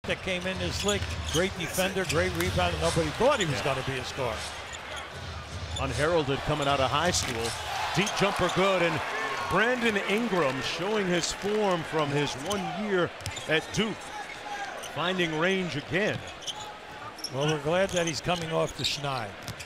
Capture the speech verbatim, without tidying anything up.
that came in this league. Great defender, great rebounder. Nobody thought he was going to be a star. Unheralded coming out of high school. Deep jumper good, and Brandon Ingram showing his form from his one year at Duke. Finding range again. Well, we're glad that he's coming off the schneid.